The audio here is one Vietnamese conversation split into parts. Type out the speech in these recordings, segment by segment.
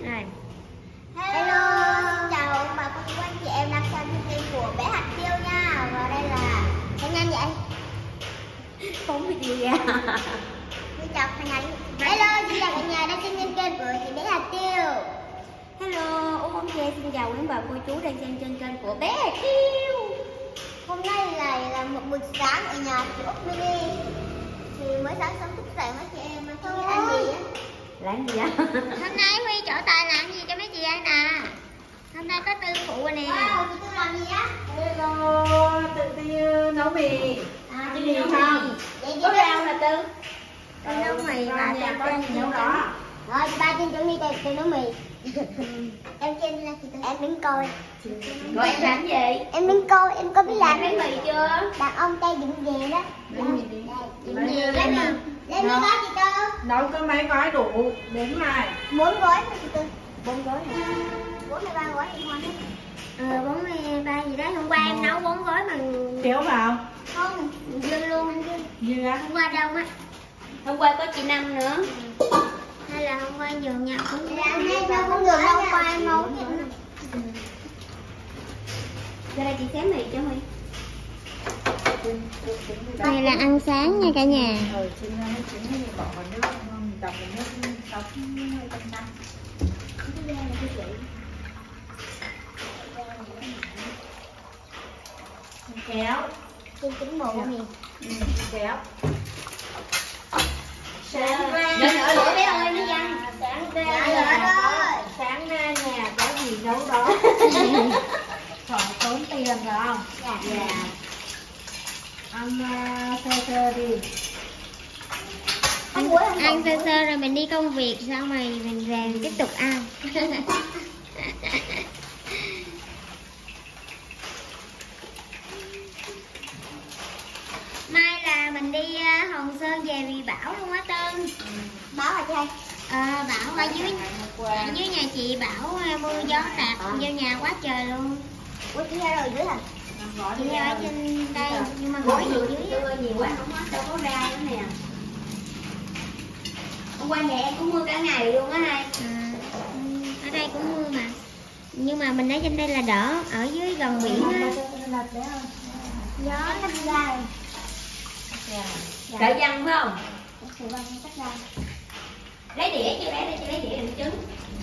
Rồi. Hello, xin chào ông bà cô chú anh chị em đang xem kênh của bé Hạt Tiêu nha. Và đây là Thanh Anh vậy. Không biết gì à. Xin chào Thanh Anh. Hello, xin chào cả nhà đang xem kênh của chị bé Hạt Tiêu. Hello, Út Chê xin chào quý bà cô chú đang xem trên kênh của bé Hạt Tiêu. Hôm nay là một buổi sáng ở nhà chị Út Mini. Thì mới sáng sớm thức dậy mấy chị em không biết ăn gì á. Làm gì vậy? Hôm nay Huy trổ tài làm gì cho mấy chị ăn nè. Hôm nay có Tư phụ rồi nè. Wow, chị Tư làm gì á? Hello, Tư Tư nấu mì. Chị Mì không? Có rau nè Tư. Nấu mì và em có gì nấu đó. Rồi chị ba trên chuẩn đi tôi nấu mì. Em trên là chị Tư. Em đứng coi. Rồi em làm gì? Em đứng coi, em có biết làm cái mì chưa? đàn ông tay dựng về đó. Dựng gì? Dựng về lấy mì. Lấy mì gói chị Tư. Nấu có mấy gói đủ đến này? 4 gói thôi chị Tư. 4 gói hả? 43 gói thì ngon đấy. 43 gì đấy, hôm qua em nấu 4 gói mà Kéo vào. Không, dư luôn anh dư. Dư á? Hôm qua đâu á? hôm qua có chị Năm nữa. Hay là hôm qua giường nhau cũng không được đâu, qua em nấu Ra đây chị xé mì cho Huy. Đây là ăn sáng nha cả nhà. Chín thì bỏ vào nước, mình đập vào nước sóng 200 năm. Kéo. Trên tính bộ nè. Kéo. Sáng ra. Nhỏ lửa bé ơi nó văng. Sáng Dạ, ra. rồi. Sáng ra nhà có gì nấu đó. Khỏi tốn tiền phải không? Dạ. Dạ. Ăn sơ đi. Ăn sơ sơ rồi mình đi công việc, xong rồi mình về mình tiếp tục ăn. Mai là mình đi Hòn Sơn về vì bão luôn á Tư. Bão hả chị? Bão ở dưới nhà chị, bão mưa gió tạt vô nhà quá trời luôn. Ủa chị ra rồi dưới hả? Chị ra ở trên đây nhưng mà ngồi dưới Mưa nhiều quá không hết đâu có ra nữa nè. Hôm qua nhà em cũng mưa cả ngày luôn á hai. Ở đây cũng mưa mà. Nhưng mà mình ở trên đây là đỡ, ở dưới gần biển á. Gió nó đi ra rồi. Đợi văng phải không? Lấy đĩa cho bé, để chị lấy đĩa đựng trứng.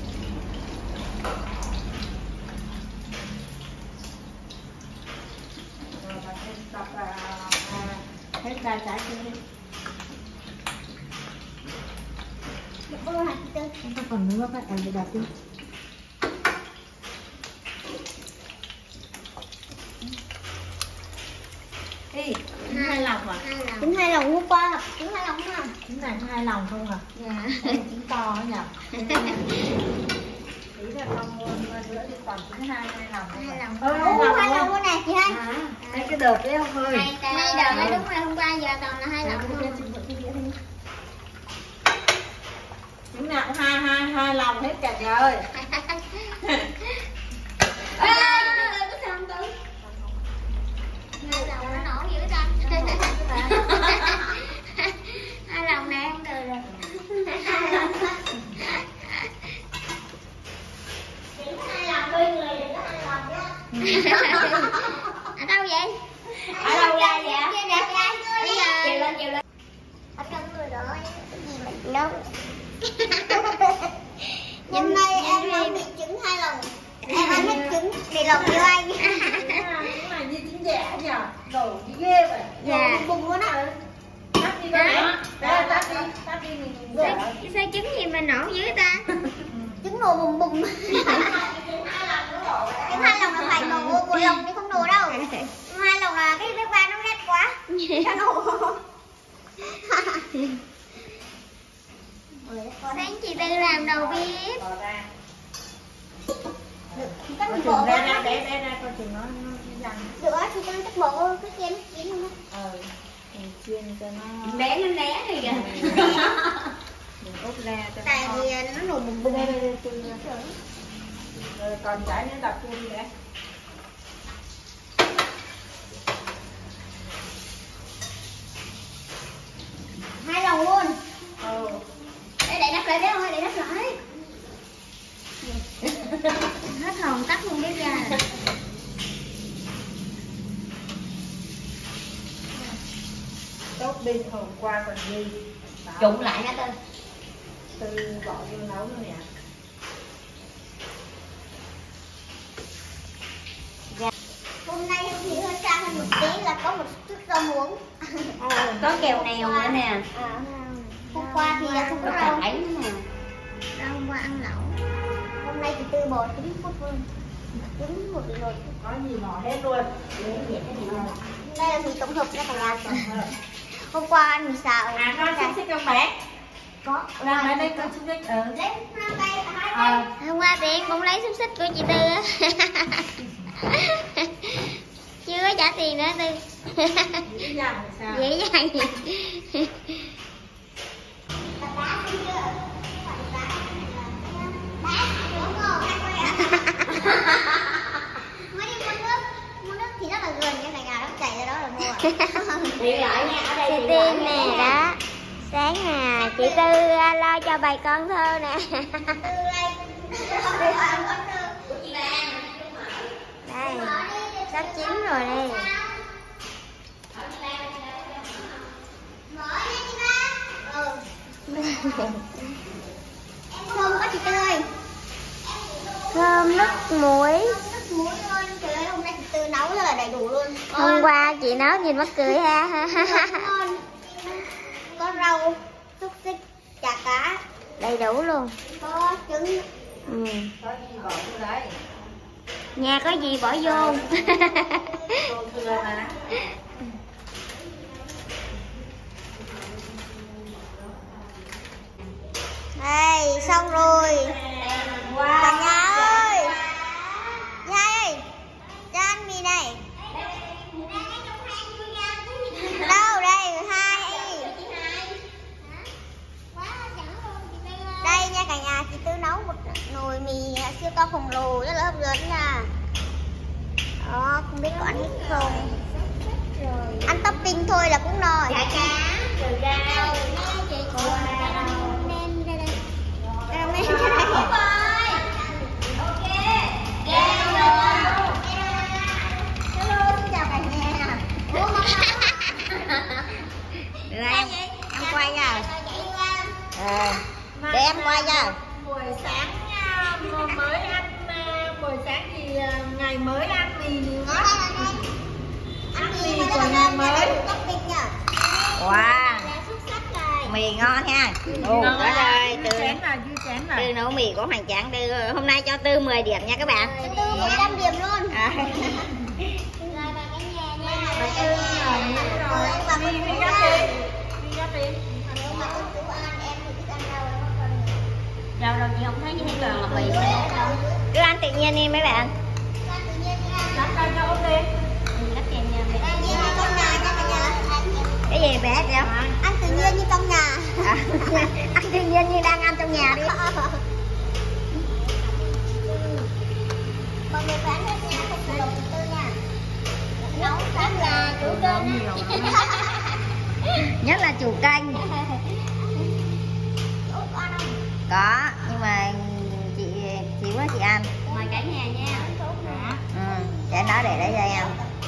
Hết ra trái đi. Không có còn nước phải để đặt đi. Ê, trứng 2 lòng à? Trứng 2 lòng hôm qua, trứng 2 lòng không à? Trứng này 2 lòng không à? Dạ. Trứng to nhỉ? Ý là con mua nữa thì còn trứng 2 lòng. 2 lòng. 2 2 lòng luôn nè chị hai. Đây cái đợt đấy không ơi. Nay đợt đấy đúng rồi, hôm qua giờ toàn là 2 lòng thôi. Trứng nào cũng hai lòng hết cả nhà ơi. Ê, có sao không Tư? 2 lòng nó nổ dữ ta. 2 lòng nè, không được rồi. 2 lòng đó. Chỉ có 2 lòng thôi, người đừng có 2 lòng đó. Ở đâu vậy? Ở đâu ra vậy? Kia nè, bây giờ Chiều lên, chiều lên. ở trong người đó cái gì mà nấu. Hôm nay em nấu mì trứng 2 lòng. Em ăn hết trứng để lòng yêu anh. Cái này như trứng giả nhỉ? Đồ ghê vậy. Dạ. Bùng luôn á. Tắt đi con bé. Tắt đi mình rửa. Sao trứng gì mà nổ dữ ta? Trứng nổ bùng bùng. Trứng 2 lòng là phải nổ, một lòng thì không nổ đâu. 2 lòng là cái bếp ga nó rét quá. Nó nổ. Sáng chị Tư làm đầu bếp. Cắt một bộ Ra ra con chừng nó dằn. được á, chị Tư cắt bộ cái kia nó chín luôn á. Chiên cho nó Bé nó né đi kìa. đừng ốp ra cho Tại nó. vì nó nổ bùng bùng. Rồi còn trái nữa đập kia đi để. Hai lòng luôn. Ừ. Để đắp lại bé ơi, để đắp lại. Hết hồn tắt luôn cái da. Tốt đi, hôm qua còn gì Trụng lại hả Tư? Tư bỏ vô nấu nữa nè. Hôm nay thì hơi sang hơn một tí là có một chút rau muống. Có kèo nèo nữa nè. Hôm qua thì không Có có rau. cải nữa nè. Rau hôm qua ăn lẩu. Hôm nay thì Tư bò trứng cút luôn. Trứng một nồi. Có gì bỏ hết luôn. Đây là mì tổng hợp nha cả nhà. Hôm qua ăn mì xào. À, con xúc xích không bé? Có. Đang ở đây con xúc xích. Lấy hai tay. Hôm qua thì em cũng lấy xúc xích của chị Tư á. Chưa có trả tiền nữa Tư. Dễ dàng sao? Dễ dàng gì? Mua nước thì rất là gần nha cả nhà, nó chạy ra đó là mua. Tiện lợi nha, ở đây Chị tiện lợi Tiên nè nha. đó. Sáng à, chị Tư lo cho bài con thơ nè. Đây, sắp chín rồi đây. Thơm quá chị Tư ơi. Thơm nước muối. Trời ơi, hôm nay chị Tư nấu rất là đầy đủ luôn. Hôm qua chị nấu nhìn mắc cười ha. Có rau, xúc xích, chả cá, đầy đủ luôn. Có trứng. Có gì bỏ vô đấy. Nhà có gì bỏ vô. Cô thưa mà. Đây, xong rồi. Cả nhà ơi. Nhà ơi, cho ăn mì này. Đâu đây, hai. Đây nha cả nhà, chị Tư nấu một nồi mì siêu to khổng lồ rất là hấp dẫn nha. Đó, không biết có ăn hết không. Ăn topping thôi là cũng no. Chả cá, trừ rau. Em quay nha. Để em quay nha. Buổi sáng mới ăn, buổi sáng thì ngày mới ăn mì nữa. Ăn mì của ngày mới. Wow, mì ngon ha. Ngon Quá rồi, dư chén là dư chén là. Tư nấu mì của Hoàng Tráng. Tư hôm nay cho Tư 10 điểm nha các bạn. Tư 15 điểm luôn. Đi gấp đi. Đi gấp đi. Đâu đâu chị không thấy gì hết toàn là mì đâu. Cứ ăn tự nhiên đi mấy bạn. Lắp ra cho ốp đi. Lắp kèm nha. Cái gì bé vậy? Ăn tự nhiên như trong nhà. Ăn tự nhiên như đang ăn trong nhà đi. Mọi người bán hết nha, không phụ lòng Tư nha. Nấu rất là chủ cơm. Nhất là chủ kênh. Có, nhưng mà chị quá chị ăn. Mời cả nhà nha. Để nó để đây cho em.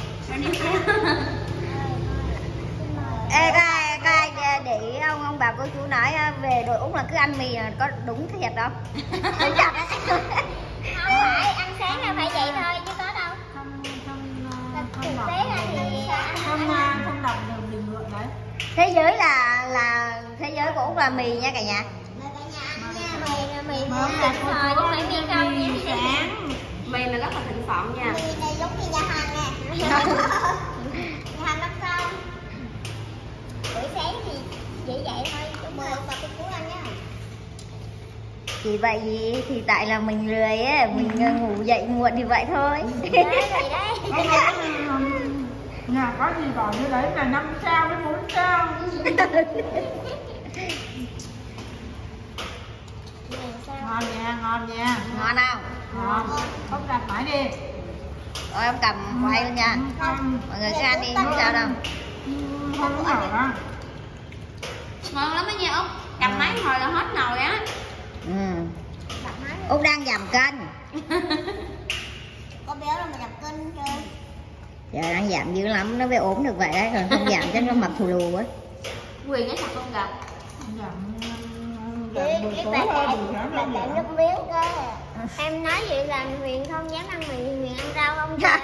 Ê, có ai để ý ông bà cô chú nói về đội Úc là cứ ăn mì có đúng thiệt không? Đúng thật á. Không phải, ăn sáng là phải vậy thôi chứ có đâu. Thực tế là thì Không đọc được bình luận đấy. Thế giới là thế giới của Úc là mì nha cả nhà. mì là thịt thôi chứ phải mì không nha. Sáng mì là rất là thịnh soạn nha. Mì này giống như nhà hàng nè. Nhà hàng năm sau. Buổi sáng thì vậy vậy thôi, mời ông bà cô chú ăn nhá. Chỉ vậy thì tại là mình lười á, mình ngủ dậy muộn thì vậy thôi. Đấy. Nhà có gì bỏ như đấy là 5 sao với 4 sao. Ngon nha, ngon nha. Ngon không? Ngon. Không đặt mãi đi. Rồi em cầm quay luôn nha. Mọi người cứ ăn đi, không sao đâu. Không có đó. Ngon lắm đó nha Úc. Cầm máy hồi là hết nồi á. Úc đang giảm cân. Có béo đâu mà giảm cân chơi. Giờ đang giảm dữ lắm, nó mới ốm được vậy đấy, còn không giảm chắc nó mập thù lù ấy. Quyền cái sao không gặp. Buổi tối thôi, buổi sáng không Bạn giảm. nước miếng cơ. Em nói vậy là Huyền không dám ăn mì, Huyền ăn rau không kìa.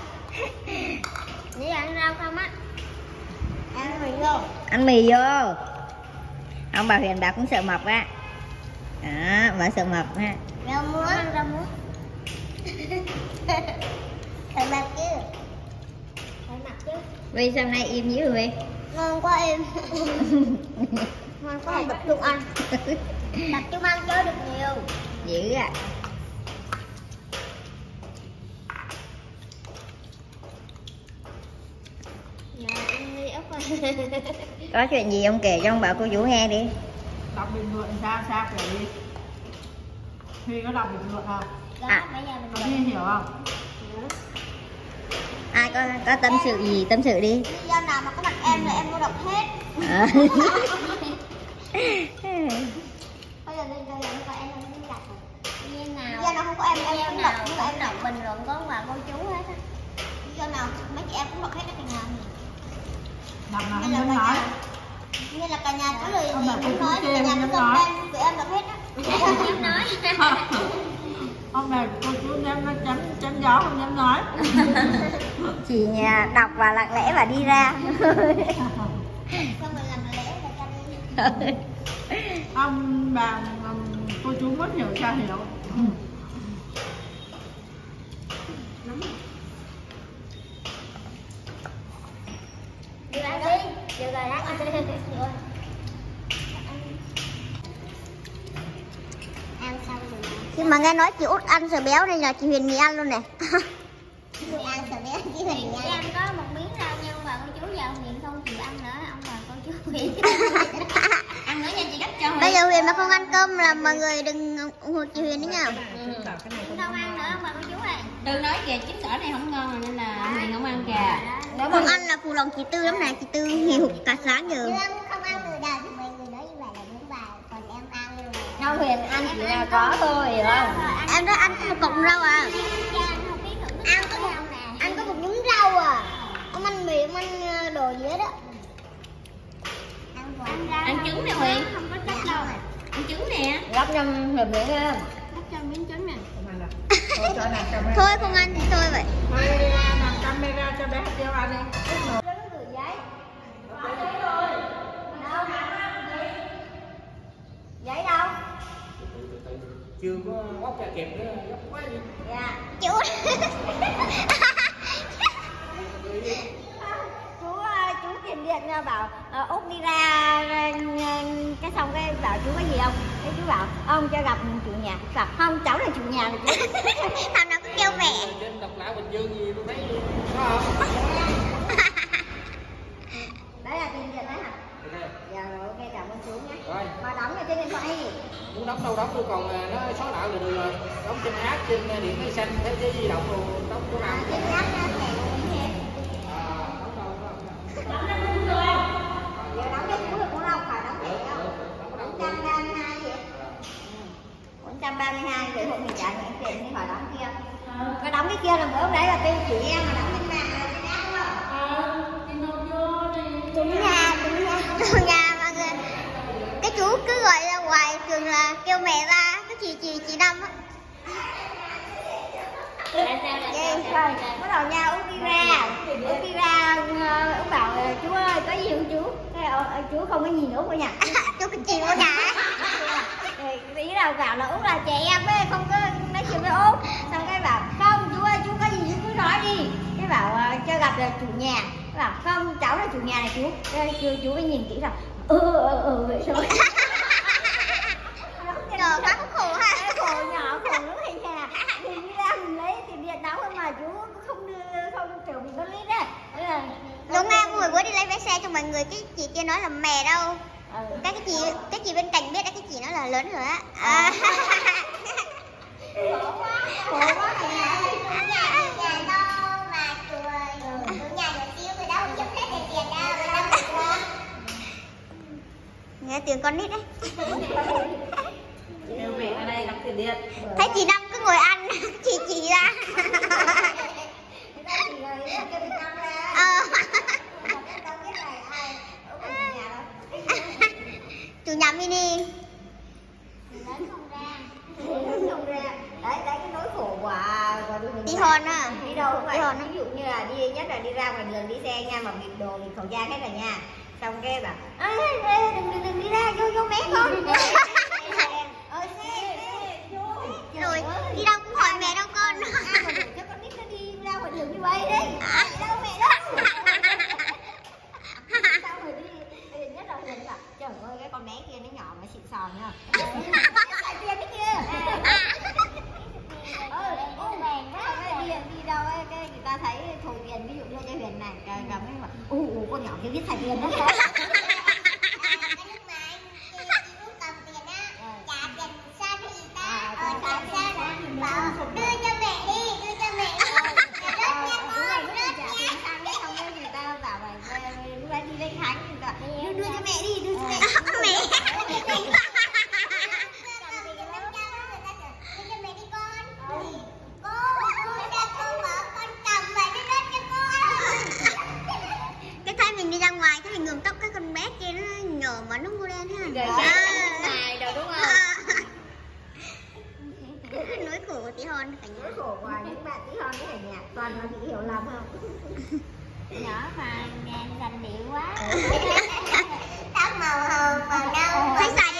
Chỉ ăn rau không á. Ăn mì vô. Ăn mì vô. Ông bà Huyền bà cũng sợ mập á. Đó, bà sợ mập ha. Rau muống. Ăn rau muống. Sợ mặt chứ. Sợ mặt chứ. Vì sao nay im dữ rồi? Ngon quá em. Ngon quá tập trung ăn. Tập trung ăn chơi được nhiều. Dữ à. Dạ em đi ốc rồi. Có chuyện gì ông kể cho ông bà cô chú nghe đi. Đọc bình luận sao kể đi. Huy có đọc bình luận không? Đó, À. bây giờ mình Huy hiểu không? Ai có tâm sự gì tâm sự đi. lý do nào mà có mặt em là em có đọc hết. À. Bây giờ bây giờ có em không đọc rồi. Lý do nào không có em cũng đọc, nhưng mà em đọc bình luận có bà cô chú hết á. Lý do nào mấy chị em cũng đọc hết đó cả nhà. Đọc nào không muốn nói. Như là cả nhà có lời gì Ông bà cô cũng chú nói, kia cả nhà không có dám nói. comment tụi em đọc hết á. Không dám nói. Ông bà cô chú chém gió không dám nói. Chỉ nhà đọc và lặng lẽ và đi ra. Xong rồi làm lễ và cho đi. Ông bà cô chú muốn hiểu sao hiểu. Đi ăn đi. Được rồi đó. Ăn xong rồi. Khi mà nghe nói chị Út ăn sờ béo nên là chị Huyền nghỉ ăn luôn nè. Ăn sờ béo chứ Huyền nha. Em có một miếng rau nha ông bà cô chú, giờ Huyền không chịu ăn nữa, ông bà cô chú Huyền. Ăn nữa nha chị gấp cho Huyền. Bây giờ Huyền mà không ăn cơm là mọi người đừng ủng hộ chị Huyền đấy nha. Không ăn nữa ông bà cô chú ơi. Tư nói kìa trứng sỏi này không ngon rồi nên là Huyền không ăn kìa. Nếu không ăn là phù lòng chị Tư lắm nè, chị Tư hì hục cả sáng giờ. Chứ em không ăn từ đầu thì mọi người nói như vậy là đúng bài, còn em ăn luôn. Không, Huyền ăn chỉ là có thôi, hiểu không? Em đã ăn một cọng rau à. Ăn có một nhúm rau à. Không ăn mì, không ăn đồ gì hết á. Ăn trứng nè Huyền. Không có chất đâu. Ăn trứng nè. Gắp cho Huyền miếng ha. Gắp cho miếng trứng nè. Thôi không ăn thì thôi vậy. Thôi làm camera cho bé Tiêu ăn đi. Giấy đâu? Chưa có góc ra kẹp nữa, góc quá đi. Dạ. Chú. Chú tiền điện bảo Út đi ra cái xong cái bảo chú có gì không? Cái chú bảo ông cho gặp chủ nhà. Bảo không, cháu là chủ nhà rồi chú. Thằng nó cứ kêu mẹ. Trên độc lạ Bình Dương gì tôi thấy có không? Đấy là tiền điện đấy hả? Ok. Dạ rồi, ok, cảm ơn chú nhé. Rồi, Mà đóng ở trên điện thoại gì? muốn đóng đâu đóng tôi còn nó xóa nợ là được rồi. Đóng trên app, trên điện máy xanh, thế cái di động rồi đóng chỗ nào? Trên app nó sẽ Đóng đâu đó. Giờ đóng cái chú được cũng đâu, phải đóng tiền đâu. 432 vậy? 432 vậy hộ mình trả những tiền đi khỏi đóng kia. Cái đóng cái kia là bữa hôm đấy là kêu chị em mà đóng trên mạng là trên app đúng không? Đúng nha mọi người. Cái chú cứ gọi ra ngoài thường là kêu mẹ ra, cái chị Năm á. Rồi, bắt đầu nha, Út đi ra, Út bảo chú ơi, có gì không chú? Cái chú không có nhìn Út ở nhà. Chú cứ chịu ở nhà. Rồi tí nào bảo là Út là trẻ em ấy, không có nói chuyện với Út. Xong cái bảo, không chú ơi, chú có gì chú cứ nói đi. Cái bảo cho gặp là chủ nhà. Cái bảo, không, cháu là chủ nhà này chú. Cái chú mới nhìn kỹ rồi. Vậy thôi. Trời quá khổ ha. Khổ nhỏ, khổ lắm hay nhà. Mình đi ra mình lấy tiền điện đóng mà chú không đưa, không kiểu mình có lít đấy. Đúng nha, hồi bữa đi lấy vé xe cho mọi người, cái chị kia nói là mẹ đâu. Cái chị bên cạnh biết đấy, cái chị nói là lớn rồi á. Khổ quá cả nhà. Nhà đâu mà cười. Nhà nhỏ xíu người đâu giúp hết tiền đâu, người ta bật quá. Nghe tiếng con nít đấy. Kêu mẹ ở đây đóng tiền điện. Thấy chị Năm cứ ngồi ăn chị ra. Chủ nhà mini. Không ra. Đấy cái nỗi khổ của Tí hon á. đi đâu cũng vậy. Ví dụ như là đi, nhất là đi ra ngoài đường đi xe nha, mà bịt đồ bịt khẩu trang hết rồi nha, xong cái bảo đừng đi ra, vô mé con. Rồi đi đâu cũng hỏi mẹ đâu con. Ai mà cho con nít nó đi ra ngoài đường như vậy đi. Đâu mẹ đâu. Xong rồi đi nhất là Huyền bảo trời ơi cái con bé kia nó nhỏ mà xịn sò nha. Lại tiền đấy kia. Đi đâu ấy, cái người ta thấy thổi tiền, ví dụ như cho Huyền này, cầm cái bảo con nhỏ kia biết xài tiền đó. Đưa cho mẹ đi, đưa cho mẹ. Cái thấy mình đi ra ngoài, cái mình ngườm tóc cái con bé kia nó nhờ mà nó mua đen ha. Ngoài đâu đúng không? Nỗi khổ của tí hon cả Nỗi khổ của những bạn tí hon cái này nhạc toàn là bị hiểu lầm không? nhỏ mà dành điệu quá. Tóc màu hồng màu nâu thấy xài